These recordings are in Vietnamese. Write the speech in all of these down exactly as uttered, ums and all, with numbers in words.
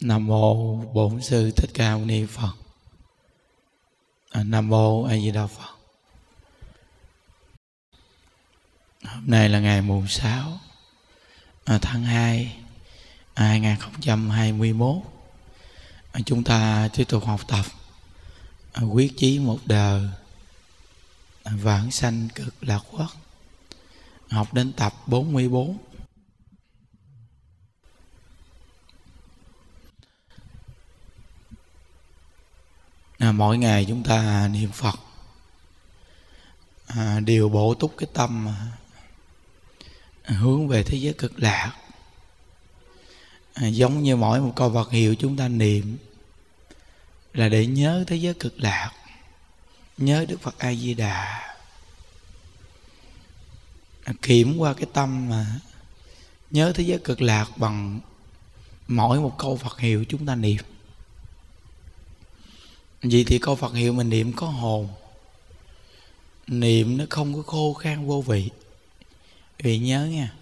Nam mô Bổn Sư Thích Ca Mâu Ni Phật. À, Nam mô A Di Đà Phật. Hôm nay là ngày mùng sáu à, tháng hai à, hai nghìn không trăm hai mươi mốt. À, chúng ta tiếp tục học tập à, quyết chí một đời à, vãng sanh cực lạc quốc. Học đến tập bốn mươi bốn. À, mỗi ngày chúng ta niệm Phật, à, điều bổ túc cái tâm à, hướng về thế giới cực lạc. À, giống như mỗi một câu Phật hiệu chúng ta niệm là để nhớ thế giới cực lạc, nhớ Đức Phật A Di Đà. À, kiểm qua cái tâm mà nhớ thế giới cực lạc bằng mỗi một câu Phật hiệu chúng ta niệm. Vậy thì câu Phật hiệu mình niệm có hồn, niệm nó không có khô khan vô vị. Vì nhớ nha,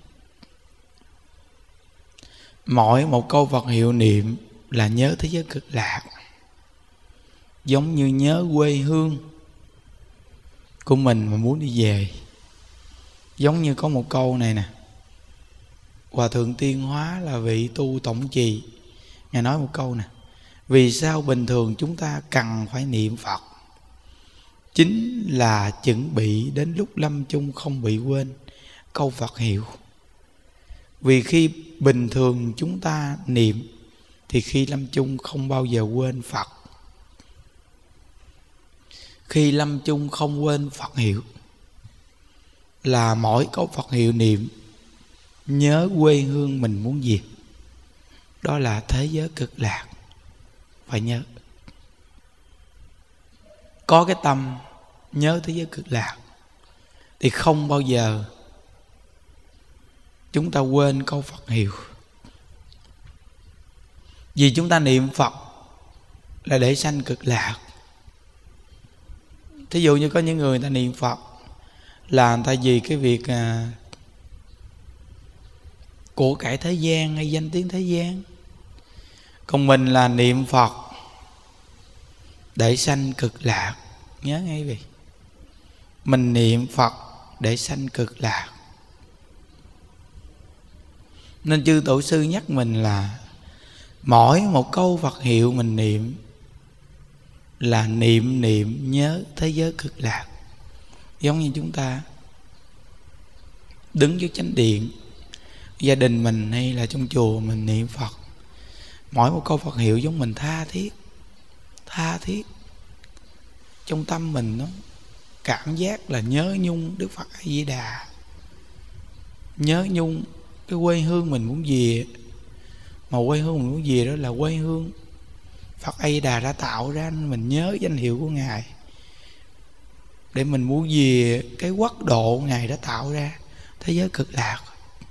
mỗi một câu Phật hiệu niệm là nhớ thế giới cực lạc, giống như nhớ quê hương của mình mà muốn đi về. Giống như có một câu này nè, Hòa Thượng Tiên Hóa là vị tu tổng trì, Ngài nói một câu nè: vì sao bình thường chúng ta cần phải niệm Phật? Chính là chuẩn bị đến lúc lâm chung không bị quên câu Phật hiệu. Vì khi bình thường chúng ta niệm thì khi lâm chung không bao giờ quên Phật. Khi lâm chung không quên Phật hiệu là mỗi câu Phật hiệu niệm nhớ quê hương mình muốn gì, đó là thế giới cực lạc. Phải nhớ, có cái tâm nhớ thế giới cực lạc thì không bao giờ chúng ta quên câu Phật hiệu. Vì chúng ta niệm Phật là để sanh cực lạc. Thí dụ như có những người, người ta niệm Phật là người ta vì cái việc à, của cải thế gian hay danh tiếng thế gian. Còn mình là niệm Phật để sanh cực lạc. Nhớ ngay vậy, mình niệm Phật để sanh cực lạc. Nên chư tổ sư nhắc mình là mỗi một câu Phật hiệu mình niệm là niệm niệm nhớ thế giới cực lạc. Giống như chúng ta đứng dưới chánh điện, gia đình mình hay là trong chùa mình niệm Phật, mỗi một câu Phật hiệu giống mình tha thiết, tha thiết trong tâm mình, nó cảm giác là nhớ nhung Đức Phật A Di Đà, nhớ nhung cái quê hương mình muốn về. Mà quê hương mình muốn về đó là quê hương Phật A Di Đà đã tạo ra, nên mình nhớ danh hiệu của Ngài để mình muốn về cái quốc độ Ngài đã tạo ra, thế giới cực lạc.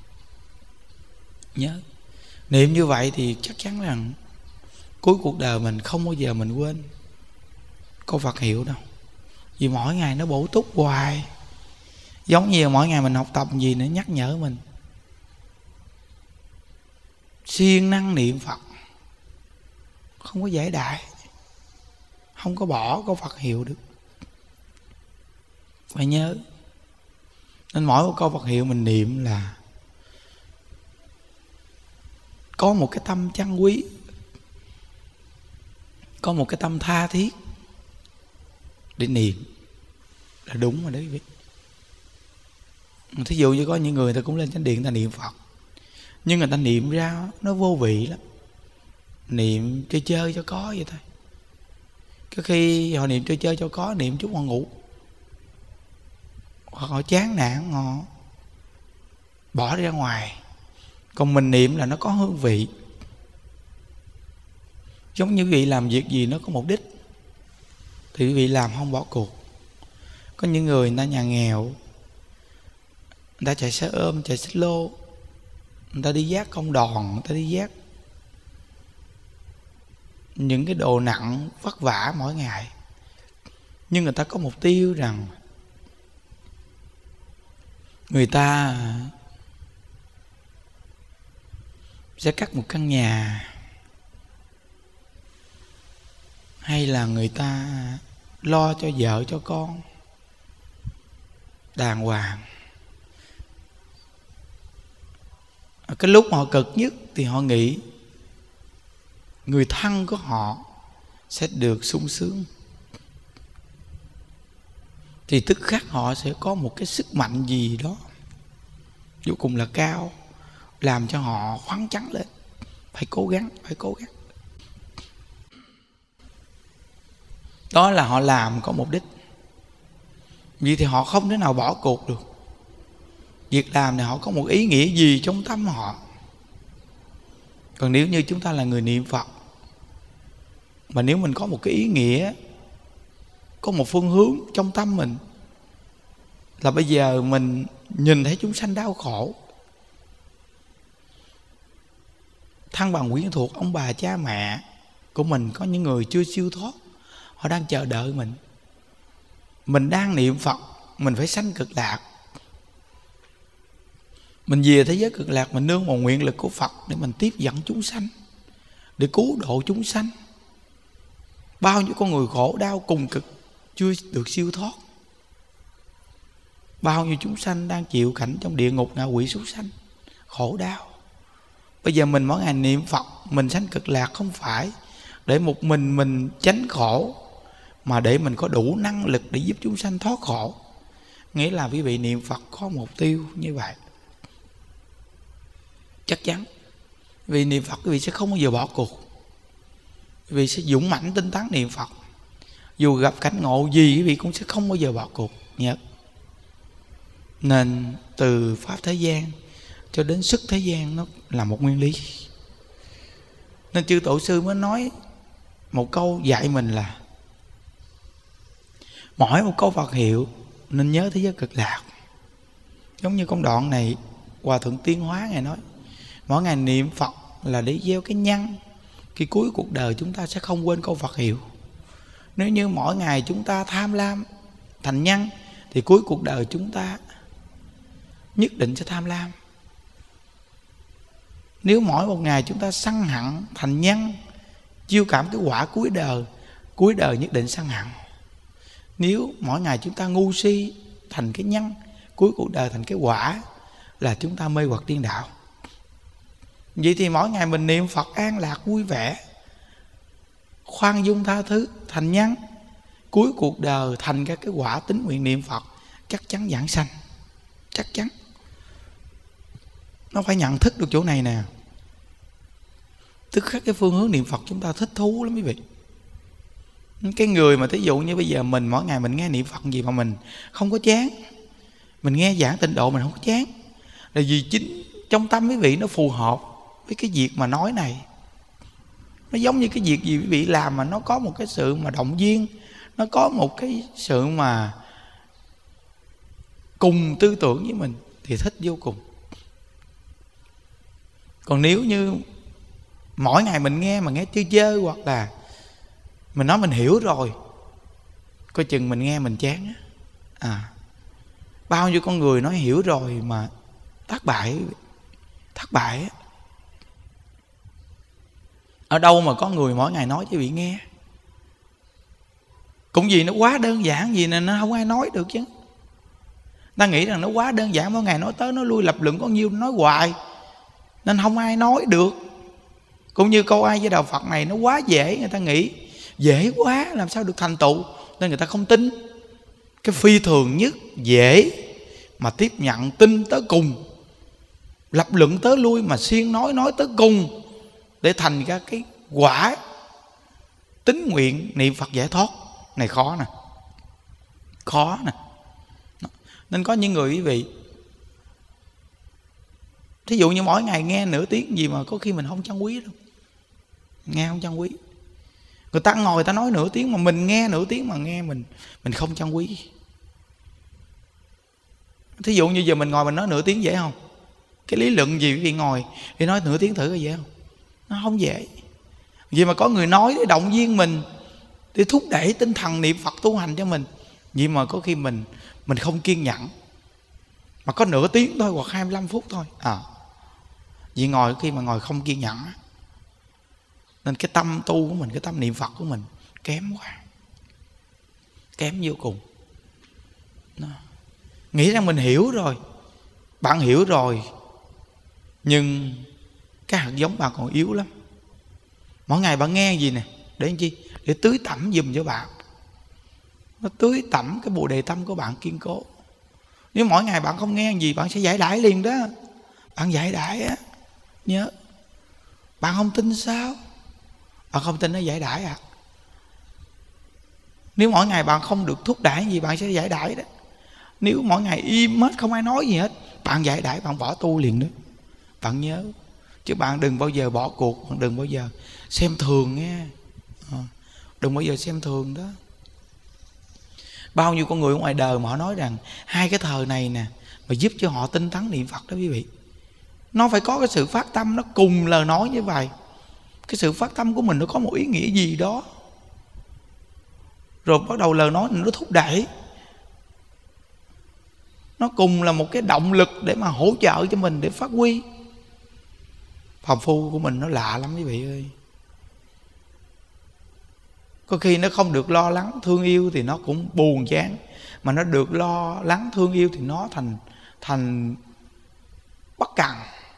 Nhớ niệm như vậy thì chắc chắn rằng cuối cuộc đời mình không bao giờ mình quên câu Phật hiệu đâu. Vì mỗi ngày nó bổ túc hoài. Giống như mỗi ngày mình học tập gì nữa nhắc nhở mình siêng năng niệm Phật, không có giải đại, không có bỏ câu Phật hiệu được. Phải nhớ. Nên mỗi một câu Phật hiệu mình niệm là có một cái tâm trân quý, có một cái tâm tha thiết để niệm là đúng rồi đấy quý vị. Thí dụ như có những người ta cũng lên chánh điện ta niệm Phật, nhưng người ta niệm ra nó vô vị lắm, niệm chơi chơi cho có vậy thôi. Có khi họ niệm chơi chơi cho có, niệm chút họ ngủ, hoặc họ chán nản họ bỏ ra ngoài. Còn mình niệm là nó có hương vị. Giống như quý vị làm việc gì nó có mục đích thì quý vị làm không bỏ cuộc. Có những người người ta nhà nghèo, người ta chạy xe ôm, chạy xích lô, người ta đi vác công đoàn, người ta đi vác những cái đồ nặng vất vả mỗi ngày, nhưng người ta có mục tiêu rằng người ta sẽ cắt một căn nhà hay là người ta lo cho vợ cho con đàng hoàng. Ở cái lúc họ cực nhất thì họ nghĩ người thân của họ sẽ được sung sướng, thì tức khắc họ sẽ có một cái sức mạnh gì đó vô cùng là cao, làm cho họ khoắn trắng lên. Phải cố gắng, phải cố gắng. Đó là họ làm có mục đích. Vì thì họ không thể nào bỏ cuộc được. Việc làm này họ có một ý nghĩa gì trong tâm họ. Còn nếu như chúng ta là người niệm Phật, mà nếu mình có một cái ý nghĩa, có một phương hướng trong tâm mình, là bây giờ mình nhìn thấy chúng sanh đau khổ, thân bằng quyến thuộc, ông bà cha mẹ của mình, có những người chưa siêu thoát, họ đang chờ đợi mình. Mình đang niệm Phật, mình phải sanh cực lạc. Mình về thế giới cực lạc, mình nương vào nguyện lực của Phật để mình tiếp dẫn chúng sanh, để cứu độ chúng sanh. Bao nhiêu con người khổ đau cùng cực chưa được siêu thoát, bao nhiêu chúng sanh đang chịu cảnh trong địa ngục ngạ quỷ súc sanh, khổ đau. Bây giờ mình mỗi ngày niệm Phật, mình sanh cực lạc không phải để một mình mình tránh khổ, mà để mình có đủ năng lực để giúp chúng sanh thoát khổ. Nghĩa là quý vị niệm Phật có mục tiêu như vậy, chắc chắn vì niệm Phật quý vị sẽ không bao giờ bỏ cuộc. Quý vị sẽ dũng mãnh tinh tấn niệm Phật, dù gặp cảnh ngộ gì quý vị cũng sẽ không bao giờ bỏ cuộc. Nhớ, nên từ pháp thế gian cho đến sức thế gian nó là một nguyên lý. Nên chư tổ sư mới nói một câu dạy mình là mỗi một câu Phật hiệu nên nhớ thế giới cực lạc. Giống như công đoạn này Hòa Thượng Tiến Hóa Ngài nói, mỗi ngày niệm Phật là để gieo cái nhân, khi cuối cuộc đời chúng ta sẽ không quên câu Phật hiệu. Nếu như mỗi ngày chúng ta tham lam thành nhân, thì cuối cuộc đời chúng ta nhất định sẽ tham lam. Nếu mỗi một ngày chúng ta sân hận thành nhân, chiêu cảm cái quả cuối đời, cuối đời nhất định sân hận. Nếu mỗi ngày chúng ta ngu si thành cái nhân, cuối cuộc đời thành cái quả, là chúng ta mê hoặc điên đạo. Vậy thì mỗi ngày mình niệm Phật an lạc vui vẻ, khoan dung tha thứ thành nhân, cuối cuộc đời thành các cái quả tín nguyện niệm Phật, chắc chắn giảng sanh. Chắc chắn. Nó phải nhận thức được chỗ này nè. Tức khắc cái phương hướng niệm Phật chúng ta thích thú lắm quý vị. Cái người mà thí dụ như bây giờ mình mỗi ngày mình nghe niệm Phật gì mà mình không có chán, mình nghe giảng tịnh độ mình không có chán, là vì chính trong tâm quý vị nó phù hợp với cái việc mà nói này. Nó giống như cái việc gì quý vị làm mà nó có một cái sự mà động viên, nó có một cái sự mà cùng tư tưởng với mình thì thích vô cùng. Còn nếu như mỗi ngày mình nghe mà nghe chơi chơi, hoặc là mình nói mình hiểu rồi, coi chừng mình nghe mình chán á. À, bao nhiêu con người nói hiểu rồi mà thất bại, thất bại á. Ở đâu mà có người mỗi ngày nói cho vị nghe? Cũng vì nó quá đơn giản gì nên nó không ai nói được chứ. Ta nghĩ rằng nó quá đơn giản, mỗi ngày nói tới nói lui lập luận có nhiêu nói hoài, nên không ai nói được. Cũng như câu ai với đạo Phật này nó quá dễ, người ta nghĩ dễ quá làm sao được thành tựu, nên người ta không tin. Cái phi thường nhất dễ mà tiếp nhận tin tới cùng, lập luận tới lui mà siêng nói nói tới cùng, để thành ra cái quả tín nguyện niệm Phật giải thoát này khó nè, khó nè. Nên có những người quý vị, thí dụ như mỗi ngày nghe nửa tiếng gì mà có khi mình không trân quý đâu, nghe không trân quý. Người ta ngồi người ta nói nửa tiếng mà mình nghe nửa tiếng mà nghe mình mình không trân quý. Thí dụ như giờ mình ngồi mình nói nửa tiếng dễ không? Cái lý luận gì quý vị ngồi thì nói nửa tiếng thử coi dễ không? Nó không dễ. Vì mà có người nói để động viên mình, để thúc đẩy tinh thần niệm Phật tu hành cho mình, vậy mà có khi mình mình không kiên nhẫn, mà có nửa tiếng thôi hoặc hai mươi lăm phút thôi à, vì ngồi khi mà ngồi không kiên nhẫn. Nên cái tâm tu của mình, cái tâm niệm Phật của mình, kém quá, kém vô cùng. Đó. Nghĩ rằng mình hiểu rồi, bạn hiểu rồi, nhưng cái hạt giống bạn còn yếu lắm. Mỗi ngày bạn nghe gì nè, để làm chi? Để tưới tẩm giùm cho bạn. Nó tưới tẩm cái bồ đề tâm của bạn kiên cố. Nếu mỗi ngày bạn không nghe gì, bạn sẽ giải đãi liền đó. Bạn giải đãi á, nhớ. Bạn không tin sao? Bạn không tin nó giải đãi à? Nếu mỗi ngày bạn không được thúc đẩy gì, bạn sẽ giải đãi đó. Nếu mỗi ngày im hết, không ai nói gì hết, bạn giải đãi, bạn bỏ tu liền đó. Bạn nhớ. Chứ bạn đừng bao giờ bỏ cuộc, bạn đừng bao giờ xem thường nghe. À, đừng bao giờ xem thường đó. Bao nhiêu con người ở ngoài đời mà họ nói rằng hai cái thời này nè mà giúp cho họ tinh tấn niệm Phật đó quý vị. Nó phải có cái sự phát tâm, nó cùng lời nói như vậy. Cái sự phát tâm của mình nó có một ý nghĩa gì đó, rồi bắt đầu lời nói nó thúc đẩy. Nó cùng là một cái động lực để mà hỗ trợ cho mình để phát huy. Phàm phu của mình nó lạ lắm quý vị ơi. Có khi nó không được lo lắng thương yêu thì nó cũng buồn chán, mà nó được lo lắng thương yêu thì nó thành thành bất cần.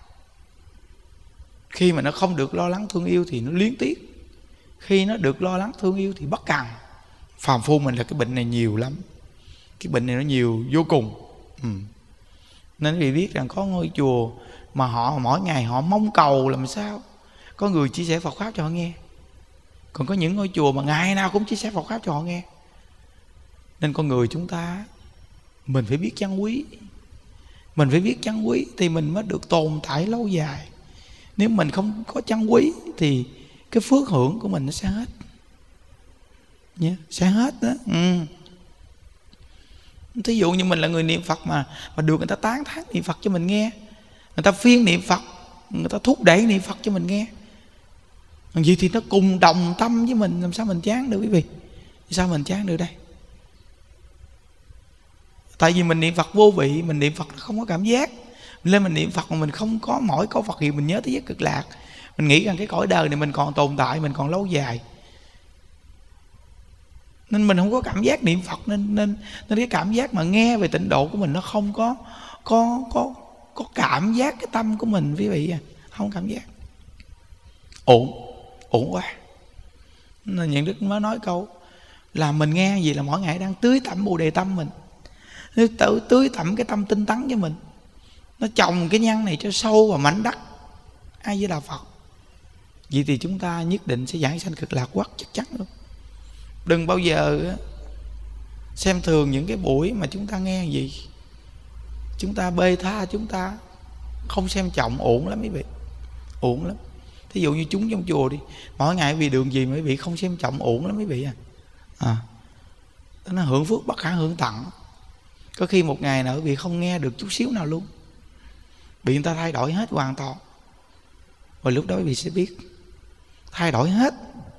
Khi mà nó không được lo lắng thương yêu thì nó luyến tiếc. Khi nó được lo lắng thương yêu thì bất cần. Phàm phu mình là cái bệnh này nhiều lắm. Cái bệnh này nó nhiều vô cùng. ừ. Nên quý vị biết rằng có ngôi chùa mà họ mỗi ngày họ mong cầu làm sao có người chia sẻ Phật Pháp cho họ nghe. Còn có những ngôi chùa mà ngày nào cũng chia sẻ Phật Pháp cho họ nghe. Nên con người chúng ta, mình phải biết trân quý. Mình phải biết trân quý thì mình mới được tồn tại lâu dài. Nếu mình không có trân quý thì cái phước hưởng của mình nó sẽ hết. Yeah, sẽ hết đó. ừ. Thí dụ như mình là người niệm Phật mà mà được người ta tán thán niệm Phật cho mình nghe, người ta phiên niệm Phật, người ta thúc đẩy niệm Phật cho mình nghe, vậy thì nó cùng đồng tâm với mình, làm sao mình chán được quý vị? Sao mình chán được đây? Tại vì mình niệm Phật vô vị, mình niệm Phật nó không có cảm giác. Mình lên mình niệm Phật mà mình không có mỗi câu Phật hiệu mình nhớ tới giới cực lạc. Mình nghĩ rằng cái cõi đời này mình còn tồn tại, mình còn lâu dài, nên mình không có cảm giác niệm Phật. Nên nên nên cái cảm giác mà nghe về tịnh độ của mình nó không có có có có cảm giác cái tâm của mình quý vị à, không cảm giác. Ổn, ổn quá. Nên Nhận Đức mới nói câu là mình nghe gì là mỗi ngày đang tưới tẩm bồ đề tâm mình, tự tưới tẩm cái tâm tinh tấn cho mình, nó trồng cái nhân này cho sâu vào mảnh đất A Di Đà Phật. Vậy thì chúng ta nhất định sẽ giảng sanh cực lạc quốc, chắc chắn luôn. Đừng bao giờ xem thường những cái buổi mà chúng ta nghe gì, chúng ta bê tha, chúng ta không xem trọng, ổn lắm quý vị, ổn lắm. Thí dụ như chúng trong chùa đi, mỗi ngày vì đường gì mà quý vị không xem trọng, ổn lắm quý vị à. à nó hưởng phước bất khả hưởng tận. Có khi một ngày nào quý vị không nghe được chút xíu nào luôn, bị người ta thay đổi hết hoàn toàn. Và lúc đó quý vị sẽ biết thay đổi hết.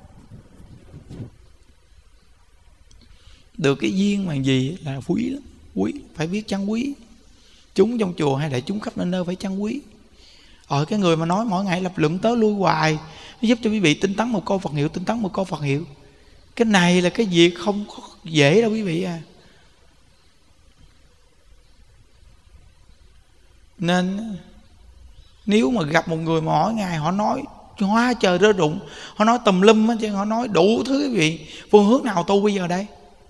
Được cái duyên mà gì là quý lắm, quý, phải biết trân quý. Chúng trong chùa hay đại chúng khắp nơi nơi phải trân quý. Ở cái người mà nói mỗi ngày lập luận tới lui hoài, nó giúp cho quý vị tinh tấn một câu Phật hiệu, tinh tấn một câu Phật hiệu. Cái này là cái việc không có dễ đâu quý vị à. Nên nếu mà gặp một người mà mỗi ngày họ nói hoa trời rơi rụng, họ nói tùm lum á, chứ họ nói đủ thứ quý vị, phương hướng nào tu bây giờ đây?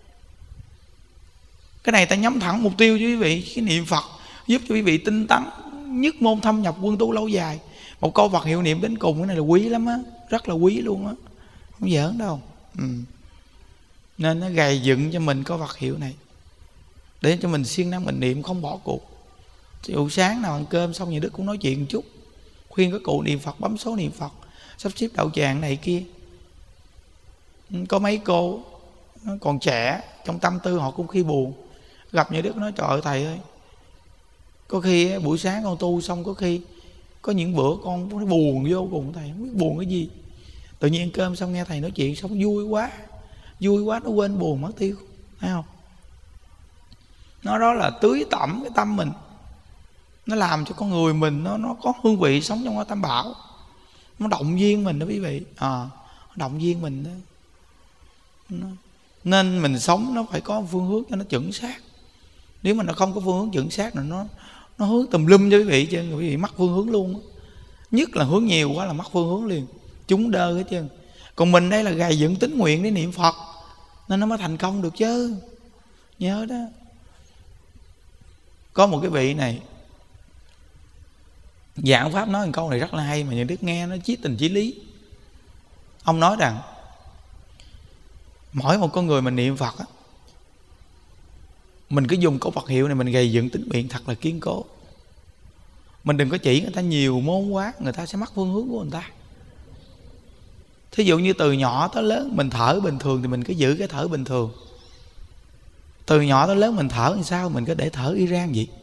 Cái này ta nhắm thẳng mục tiêu cho quý vị. Cái niệm Phật giúp cho quý vị tinh tấn, nhất môn thâm nhập quân tu lâu dài. Một câu Phật hiệu niệm đến cùng, cái này là quý lắm á, rất là quý luôn á, không giỡn đâu. ừ. Nên nó gầy dựng cho mình câu Phật hiệu này để cho mình siêng năng mình niệm, không bỏ cuộc. Ví dụ sáng nào ăn cơm xong nhà Đức cũng nói chuyện một chút, khuyên các cụ niệm Phật, bấm số niệm Phật, sắp xếp đạo tràng này kia. Có mấy cô còn trẻ, trong tâm tư họ cũng khi buồn, gặp nhà Đức nói trời ơi thầy ơi, có khi buổi sáng con tu xong, có khi có những bữa con buồn vô cùng, thầy không biết buồn cái gì. Tự nhiên ăn cơm xong nghe thầy nói chuyện xong vui quá, vui quá nó quên buồn mất tiêu, thấy không? Nó đó là tưới tẩm cái tâm mình, nó làm cho con người mình nó nó có hương vị sống trong ngôi Tam Bảo, nó động viên mình đó quý vị. À, nó động viên mình đó. Nên mình sống nó phải có phương hướng cho nó chuẩn xác. Nếu mà nó không có phương hướng chuẩn xác là nó nó hướng tùm lum cho quý vị chứ, quý vị mất phương hướng luôn. Nhất là hướng nhiều quá là mất phương hướng liền, chúng đơ hết trơn. Còn mình đây là gầy dựng tín nguyện để niệm Phật nên nó mới thành công được chứ, nhớ đó. Có một cái vị này giảng pháp nói một câu này rất là hay mà những đức nghe nó chí tình chí lý. Ông nói rằng mỗi một con người mình niệm Phật á, mình cứ dùng câu Phật hiệu này mình gầy dựng tín nguyện thật là kiên cố. Mình đừng có chỉ người ta nhiều môn quá, người ta sẽ mất phương hướng của người ta. Thí dụ như từ nhỏ tới lớn mình thở bình thường thì mình cứ giữ cái thở bình thường. Từ nhỏ tới lớn mình thở làm sao mình cứ để thở y rang vậy.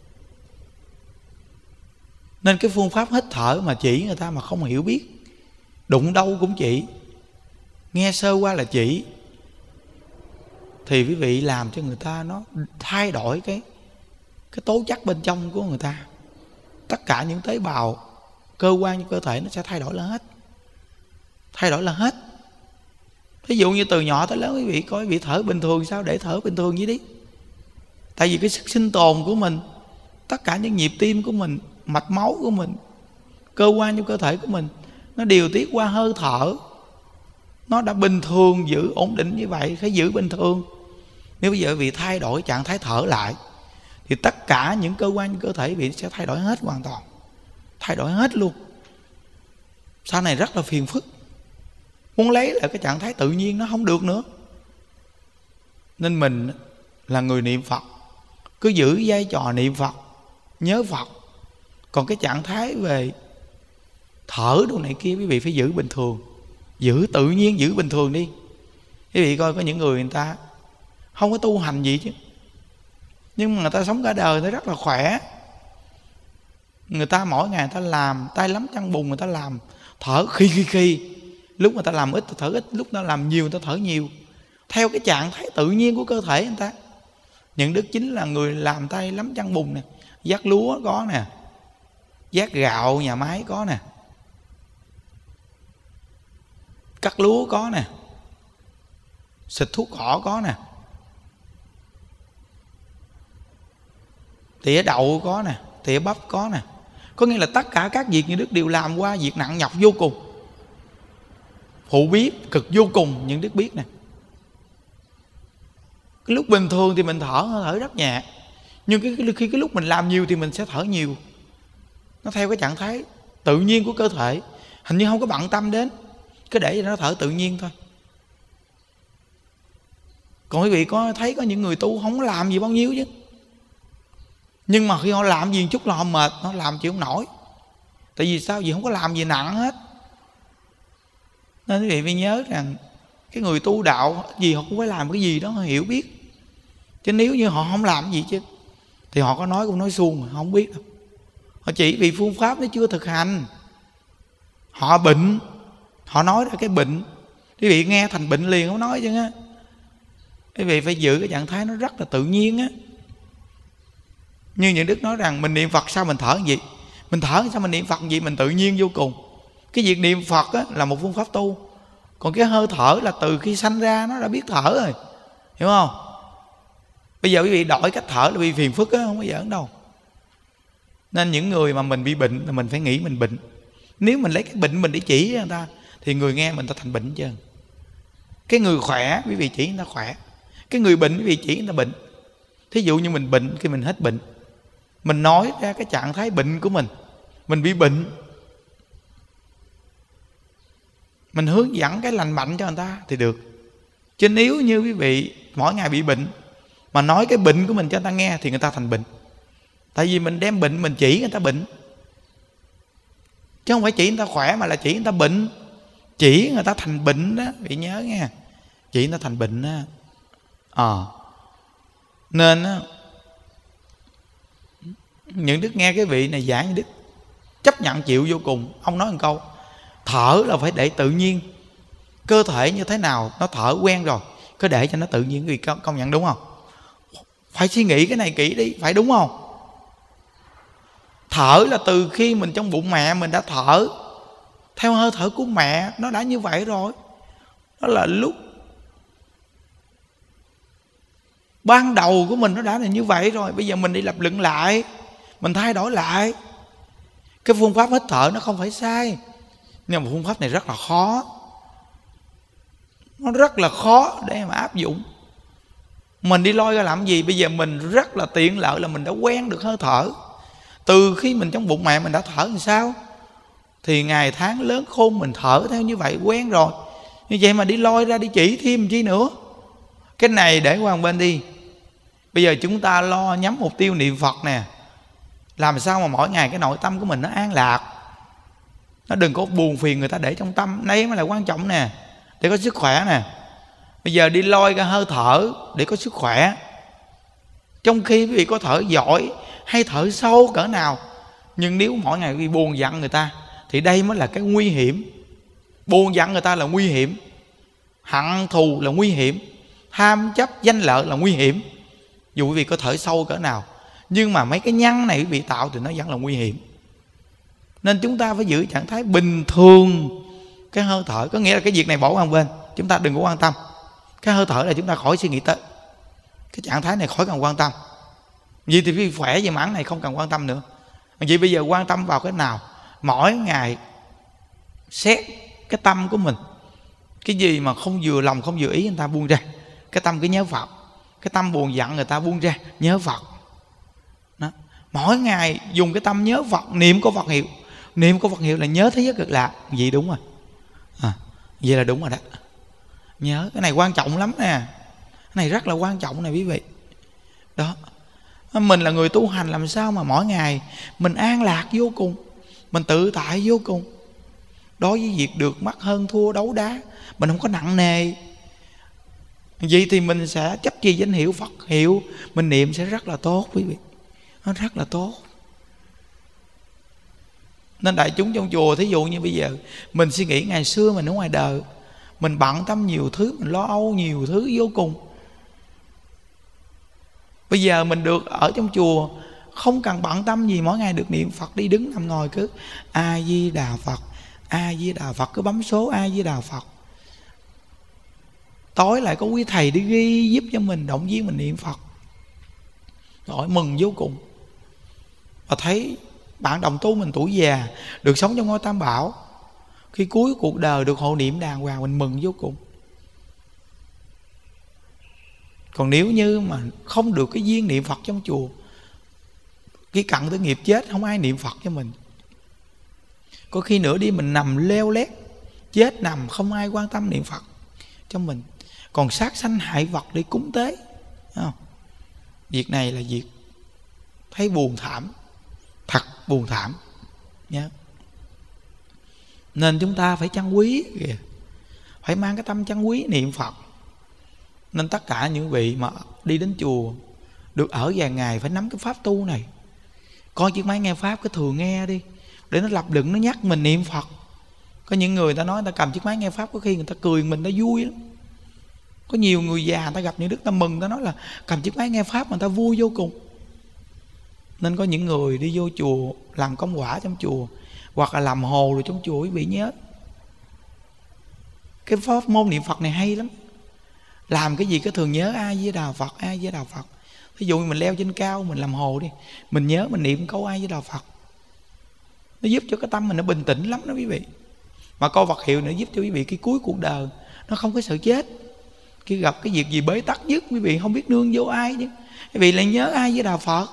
Nên cái phương pháp hít thở mà chỉ người ta mà không hiểu biết, đụng đâu cũng chỉ, nghe sơ qua là chỉ, thì quý vị làm cho người ta nó thay đổi cái cái tố chất bên trong của người ta. Tất cả những tế bào, cơ quan trong cơ thể nó sẽ thay đổi là hết. Thay đổi là hết. Ví dụ như từ nhỏ tới lớn quý vị coi quý vị thở bình thường sao để thở bình thường vậy đi. Tại vì cái sức sinh tồn của mình, tất cả những nhịp tim của mình, mạch máu của mình, cơ quan trong cơ thể của mình, nó điều tiết qua hơi thở. Nó đã bình thường giữ ổn định như vậy, phải giữ bình thường. Nếu bây giờ quý vị thay đổi trạng thái thở lại thì tất cả những cơ quan trong cơ thể quý vị sẽ thay đổi hết hoàn toàn. Thay đổi hết luôn. Sau này rất là phiền phức. Muốn lấy lại cái trạng thái tự nhiên nó không được nữa. Nên mình là người niệm Phật, cứ giữ vai trò niệm Phật, nhớ Phật. Còn cái trạng thái về thở đồ này kia quý vị phải giữ bình thường, giữ tự nhiên, giữ bình thường đi. Quý vị coi có những người người ta không có tu hành gì chứ, nhưng mà người ta sống cả đời nó rất là khỏe. Người ta mỗi ngày người ta làm tay lắm chân bùn, người ta làm thở khi khi khi. Lúc người ta làm ít thở ít, lúc người ta làm nhiều người ta thở nhiều, theo cái trạng thái tự nhiên của cơ thể người ta. Những đức chính là người làm tay lắm chân bùn nè, vác lúa có nè, vác gạo nhà máy có nè, cắt lúa có nè, xịt thuốc cỏ có nè, tỉa đậu có nè, tỉa bắp có nè. Có nghĩa là tất cả các việc như đức đều làm qua, việc nặng nhọc vô cùng, phụ bếp cực vô cùng, những đức biết nè. Cái lúc bình thường thì mình thở thở rất nhẹ, nhưng cái, cái, khi cái lúc mình làm nhiều thì mình sẽ thở nhiều. Nó theo cái trạng thái tự nhiên của cơ thể, hình như không có bận tâm đến, cứ để cho nó thở tự nhiên thôi. Còn quý vị có thấy có những người tu không làm gì bao nhiêu chứ, nhưng mà khi họ làm gì một chút là họ mệt, họ làm chịu không nổi. Tại vì sao? Vì không có làm gì nặng hết. Nên quý vị phải nhớ rằng cái người tu đạo gì họ cũng phải làm cái gì đó họ hiểu biết. Chứ nếu như họ không làm gì chứ thì họ có nói cũng nói suông mà không biết đâu. Họ chỉ vì phương pháp nó chưa thực hành. Họ bệnh, họ nói ra cái bệnh, quý vị nghe thành bệnh liền không nói chứ á. Quý vị phải giữ cái trạng thái nó rất là tự nhiên á. Như những đức nói rằng mình niệm Phật sao mình thở gì, mình thở sao mình niệm Phật gì, mình tự nhiên vô cùng. Cái việc niệm Phật á, là một phương pháp tu. Còn cái hơi thở là từ khi sanh ra nó đã biết thở rồi, hiểu không? Bây giờ quý vị đổi cách thở là bị phiền phức á, không có giỡn đâu. Nên những người mà mình bị bệnh là mình phải nghĩ mình bệnh. Nếu mình lấy cái bệnh mình để chỉ người ta thì người nghe mình ta thành bệnh chứ. Cái người khỏe quý vị chỉ người ta khỏe, cái người bệnh quý vị chỉ người ta bệnh. Thí dụ như mình bệnh, khi mình hết bệnh, mình nói ra cái trạng thái bệnh của mình, mình bị bệnh, mình hướng dẫn cái lành mạnh cho người ta thì được. Chứ nếu như quý vị mỗi ngày bị bệnh mà nói cái bệnh của mình cho người ta nghe thì người ta thành bệnh. Tại vì mình đem bệnh mình chỉ người ta bệnh, chứ không phải chỉ người ta khỏe mà là chỉ người ta bệnh. Chỉ người ta thành bệnh đó, bị nhớ nghe. Chỉ người ta thành bệnh đó. Ờ à. Nên á, những đức nghe cái vị này giảng, những đức chấp nhận chịu vô cùng. Ông nói một câu, thở là phải để tự nhiên. Cơ thể như thế nào nó thở quen rồi, cứ để cho nó tự nhiên. Vì công nhận đúng không? Phải suy nghĩ cái này kỹ đi, phải đúng không? Thở là từ khi mình trong bụng mẹ mình đã thở theo hơi thở của mẹ, nó đã như vậy rồi. Đó là lúc Ban đầu của mình nó đã là như vậy rồi, bây giờ mình đi lập luận lại, mình thay đổi lại. Cái phương pháp hít thở nó không phải sai, nhưng mà phương pháp này rất là khó. Nó rất là khó để mà áp dụng. Mình đi lôi ra làm gì? Bây giờ mình rất là tiện lợi là mình đã quen được hơi thở. Từ khi mình trong bụng mẹ mình đã thở làm sao, thì ngày tháng lớn khôn mình thở theo như vậy quen rồi. Như vậy mà đi lôi ra đi chỉ thêm chi nữa. Cái này để qua một bên đi. Bây giờ chúng ta lo nhắm mục tiêu niệm Phật nè. Làm sao mà mỗi ngày cái nội tâm của mình nó an lạc, nó đừng có buồn phiền người ta để trong tâm. Đây mới là quan trọng nè, để có sức khỏe nè. Bây giờ đi lôi ra hơi thở để có sức khỏe, trong khi quý vị có thở giỏi hay thở sâu cỡ nào, nhưng nếu mỗi ngày quý vị buồn giận người ta thì đây mới là cái nguy hiểm. Buồn giận người ta là nguy hiểm, hận thù là nguy hiểm, tham chấp danh lợi là nguy hiểm. Dù quý vị có thở sâu cỡ nào, nhưng mà mấy cái nhân này quý vị tạo thì nó vẫn là nguy hiểm. Nên chúng ta phải giữ trạng thái bình thường cái hơi thở. Có nghĩa là cái việc này bỏ qua một bên, chúng ta đừng có quan tâm. Cái hơi thở là chúng ta khỏi suy nghĩ tới. Cái trạng thái này khỏi cần quan tâm. Vì thì vì khỏe về mảng này không cần quan tâm nữa. Vì bây giờ quan tâm vào cái nào? Mỗi ngày xét cái tâm của mình, cái gì mà không vừa lòng không vừa ý người ta buông ra. Cái tâm cứ nhớ Phật. Cái tâm buồn giận người ta buông ra, nhớ Phật. Đó. Mỗi ngày dùng cái tâm nhớ Phật, niệm có Phật hiệu. Niệm có Phật hiệu là nhớ thế giới cực lạc. Vậy đúng rồi à, vậy là đúng rồi đó. Nhớ cái này quan trọng lắm nè. Cái này rất là quan trọng nè quý vị. Đó. Mình là người tu hành, làm sao mà mỗi ngày mình an lạc vô cùng, mình tự tại vô cùng. Đối với việc được mất hơn thua đấu đá, mình không có nặng nề. Vậy thì mình sẽ chấp trì danh hiệu Phật hiệu, mình niệm sẽ rất là tốt quý vị. Nó rất là tốt. Nên đại chúng trong chùa, thí dụ như bây giờ mình suy nghĩ ngày xưa mình ở ngoài đời, mình bận tâm nhiều thứ, mình lo âu nhiều thứ vô cùng. Bây giờ mình được ở trong chùa, không cần bận tâm gì, mỗi ngày được niệm Phật, đi đứng nằm ngồi cứ A Di Đà Phật, A Di Đà Phật, cứ bấm số A Di Đà Phật. Tối lại có quý thầy đi ghi giúp cho mình, động viên mình niệm Phật. Rồi mừng vô cùng. Và thấy bạn đồng tu mình tuổi già được sống trong ngôi Tam Bảo, khi cuối cuộc đời được hộ niệm đàng hoàng, mình mừng vô cùng. Còn nếu như mà không được cái duyên niệm Phật trong chùa, khi cận tới nghiệp chết không ai niệm Phật cho mình, có khi nữa đi mình nằm leo lét, chết nằm không ai quan tâm niệm Phật cho mình, còn sát sanh hại vật đi cúng tế. Không? Việc này là việc thấy buồn thảm, thật buồn thảm nhé. Nên chúng ta phải trân quý kìa, phải mang cái tâm trân quý niệm Phật. Nên tất cả những vị mà đi đến chùa được ở vài ngày phải nắm cái pháp tu này. Coi chiếc máy nghe pháp cứ thường nghe đi, để nó lập luận, nó nhắc mình niệm Phật. Có những người ta nói, ta cầm chiếc máy nghe pháp, có khi người ta cười mình, ta vui lắm. Có nhiều người già người ta gặp những đức ta mừng, ta nói là cầm chiếc máy nghe pháp mà người ta vui vô cùng. Nên có những người đi vô chùa làm công quả trong chùa, hoặc là làm hồ rồi trong chùa, quý vị nhớ cái pháp môn niệm Phật này hay lắm. Làm cái gì cứ thường nhớ A Di Đà Phật, A Di Đà Phật. Ví dụ mình leo trên cao, mình làm hồ đi, mình nhớ mình niệm câu A Di Đà Phật, nó giúp cho cái tâm mình nó bình tĩnh lắm đó quý vị. Mà câu Phật hiệu nữa giúp cho quý vị cái cuối cuộc đời nó không có sợ chết. Khi gặp cái việc gì bế tắc nhất, quý vị không biết nương vô ai chứ, quý vị lại nhớ A Di Đà Phật.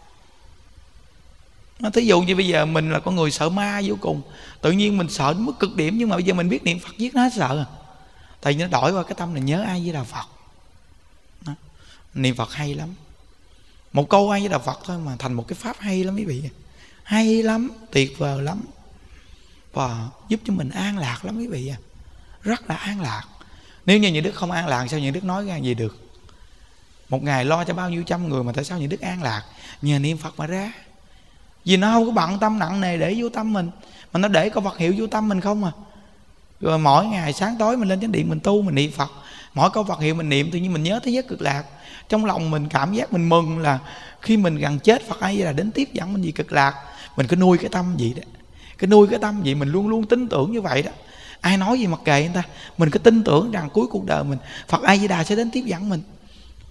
Thí dụ như bây giờ mình là con người sợ ma vô cùng, tự nhiên mình sợ đến mức cực điểm, nhưng mà bây giờ mình biết niệm Phật giết nó hết sợ à. Tại vì nó đổi qua cái tâm là nhớ A Di Đà Phật. Đó. Niệm Phật hay lắm. Một câu A Di Đà Phật thôi mà thành một cái pháp hay lắm quý vị. Hay lắm, tuyệt vời lắm. Và giúp cho mình an lạc lắm quý vị à. Rất là an lạc. Nếu như những đức không an lạc, sao những đức nói ra gì được? Một ngày lo cho bao nhiêu trăm người mà tại sao những đức an lạc? Nhờ niệm Phật mà ra. Vì nó không có bận tâm nặng nề để vô tâm mình, mà nó để có Phật hiệu vô tâm mình không à. Rồi mỗi ngày sáng tối mình lên chánh điện mình tu, mình niệm Phật, mỗi câu Phật hiệu mình niệm, tự nhiên mình nhớ thế giới cực lạc. Trong lòng mình cảm giác mình mừng là khi mình gần chết, Phật ai là đến tiếp dẫn mình gì cực lạc. Mình cứ nuôi cái tâm vậy đó, cái nuôi cái tâm vậy, mình luôn luôn tin tưởng như vậy đó. Ai nói gì mặc kệ người ta, mình cứ tin tưởng rằng cuối cuộc đời mình Phật A Di Đà sẽ đến tiếp dẫn mình.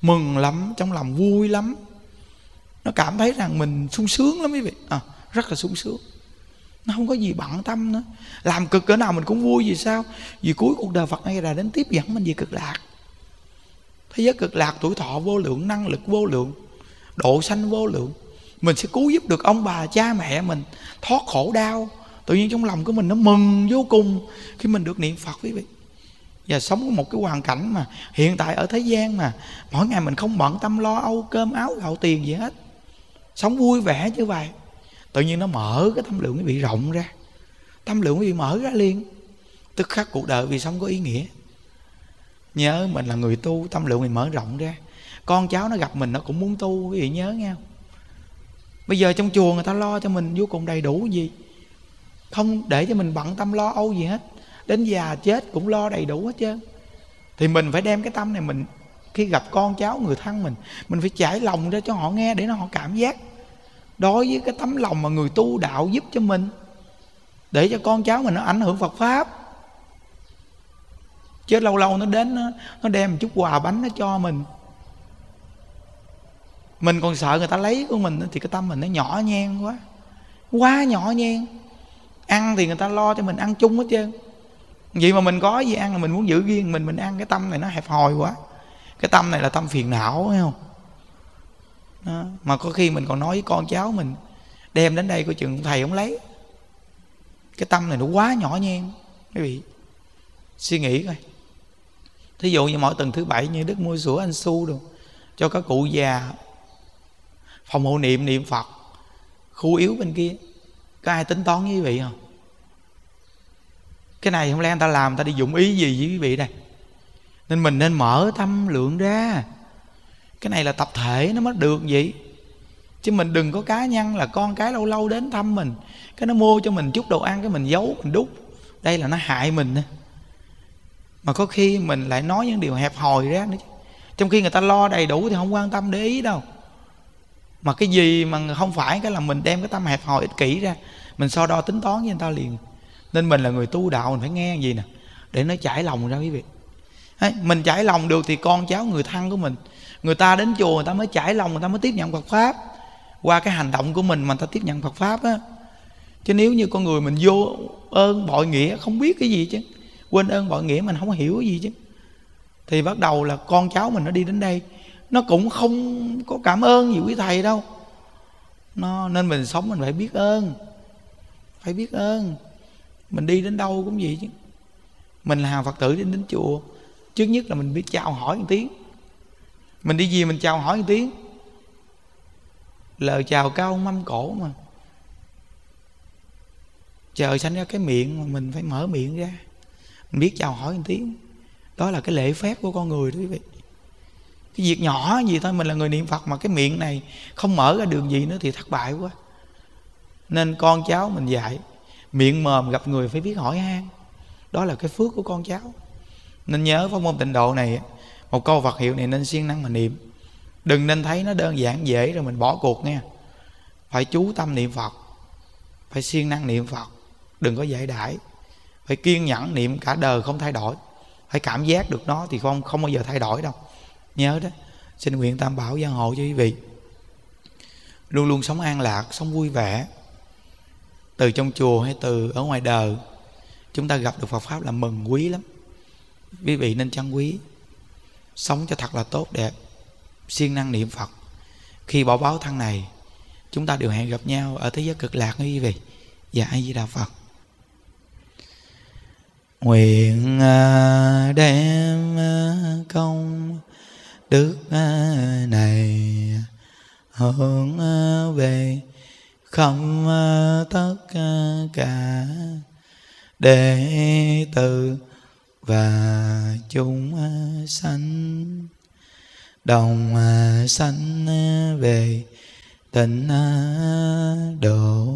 mừng lắm, trong lòng vui lắm. Nó cảm thấy rằng mình sung sướng lắm quý vị, à, rất là sung sướng. Nó không có gì bận tâm nữa. Làm cực cỡ nào mình cũng vui. Vì sao? Vì cuối cuộc đời Phật này là đến tiếp dẫn mình về cực lạc. Thế giới cực lạc tuổi thọ vô lượng, năng lực vô lượng, độ sanh vô lượng. Mình sẽ cứu giúp được ông bà cha mẹ mình thoát khổ đau. Tự nhiên trong lòng của mình nó mừng vô cùng khi mình được niệm Phật quý vị. Và sống một cái hoàn cảnh mà hiện tại ở thế gian mà mỗi ngày mình không bận tâm lo âu cơm áo gạo tiền gì hết, sống vui vẻ như vậy, tự nhiên nó mở cái tâm lượng quý vị rộng ra. Tâm lượng quý vị mở ra liền, tức khắc cuộc đời vì sống có ý nghĩa. Nhớ mình là người tu, tâm lượng mình mở rộng ra. Con cháu nó gặp mình nó cũng muốn tu, quý vị nhớ nghe. Bây giờ trong chùa người ta lo cho mình vô cùng đầy đủ gì, không để cho mình bận tâm lo âu gì hết. Đến già chết cũng lo đầy đủ hết trơn. Thì mình phải đem cái tâm này, mình khi gặp con cháu người thân mình, mình phải trải lòng ra cho họ nghe, để nó họ cảm giác đối với cái tấm lòng mà người tu đạo giúp cho mình, để cho con cháu mình nó ảnh hưởng Phật Pháp. Chứ lâu lâu nó đến, nó, nó đem một chút quà bánh nó cho mình, mình còn sợ người ta lấy của mình, thì cái tâm mình nó nhỏ nhen quá, quá nhỏ nhen. Ăn thì người ta lo cho mình ăn chung hết trơn, vậy mà mình có gì ăn là mình muốn giữ riêng mình, mình ăn. Cái tâm này nó hẹp hòi quá. Cái tâm này là tâm phiền não, thấy không? Đó. Mà có khi mình còn nói với con cháu mình, đem đến đây coi chừng thầy không lấy. Cái tâm này nó quá nhỏ nhen. Quý vị suy nghĩ coi. Thí dụ như mỗi tuần thứ bảy như Đức mua sữa anh Su đồ cho các cụ già, phòng hộ niệm niệm Phật, khu yếu bên kia, có ai tính toán với quý vị không? Cái này không lẽ người ta làm người ta đi dụng ý gì với quý vị đây? Nên mình nên mở tâm lượng ra. Cái này là tập thể nó mới được vậy. Chứ mình đừng có cá nhân là con cái lâu lâu đến thăm mình, cái nó mua cho mình chút đồ ăn, cái mình giấu, mình đút. Đây là nó hại mình. Mà có khi mình lại nói những điều hẹp hòi ra nữa. Trong khi người ta lo đầy đủ thì không quan tâm để ý đâu. Mà cái gì mà không phải, cái là mình đem cái tâm hẹp hòi ích kỷ ra, mình so đo tính toán với người ta liền. Nên mình là người tu đạo, mình phải nghe gì nè, để nó trải lòng ra quý vị. Đấy, mình trải lòng được thì con cháu người thân của mình, người ta đến chùa người ta mới trải lòng, người ta mới tiếp nhận Phật Pháp. Qua cái hành động của mình mà người ta tiếp nhận Phật Pháp á. Chứ nếu như con người mình vô ơn bội nghĩa, không biết cái gì chứ, quên ơn bội nghĩa, mình không hiểu cái gì chứ, thì bắt đầu là con cháu mình nó đi đến đây, nó cũng không có cảm ơn gì quý thầy đâu. Nó, nên mình sống mình phải biết ơn. Phải biết ơn. Mình đi đến đâu cũng vậy chứ. Mình là hàng Phật tử đến đến chùa, trước nhất là mình biết chào hỏi một tiếng. Mình đi gì mình chào hỏi một tiếng. Lời chào cao mâm cổ mà. Trời sanh ra cái miệng mà mình phải mở miệng ra, mình biết chào hỏi một tiếng. Đó là cái lễ phép của con người đó quý vị. Cái việc nhỏ gì thôi, mình là người niệm Phật mà cái miệng này không mở ra đường gì nữa thì thất bại quá. Nên con cháu mình dạy, miệng mồm gặp người phải biết hỏi han. Đó là cái phước của con cháu. Nên nhớ pháp môn tịnh độ này, một câu Phật hiệu này nên siêng năng mà niệm. Đừng nên thấy nó đơn giản dễ rồi mình bỏ cuộc nha. Phải chú tâm niệm Phật, phải siêng năng niệm Phật, đừng có giải đãi. Phải kiên nhẫn niệm cả đời không thay đổi. Phải cảm giác được nó thì không không bao giờ thay đổi đâu. Nhớ đó. Xin nguyện Tam Bảo gia hộ cho quý vị luôn luôn sống an lạc, sống vui vẻ. Từ trong chùa hay từ ở ngoài đời, chúng ta gặp được Phật Pháp là mừng quý lắm. Quý vị nên trân quý, sống cho thật là tốt đẹp, siêng năng niệm Phật. Khi bỏ báo thân này, chúng ta đều hẹn gặp nhau ở thế giới cực lạc quý vị. Dạ A Di Đà Phật. Nguyện đem công đức này hướng về khắp tất cả đệ tử và chúng sanh, đồng sanh về tịnh độ.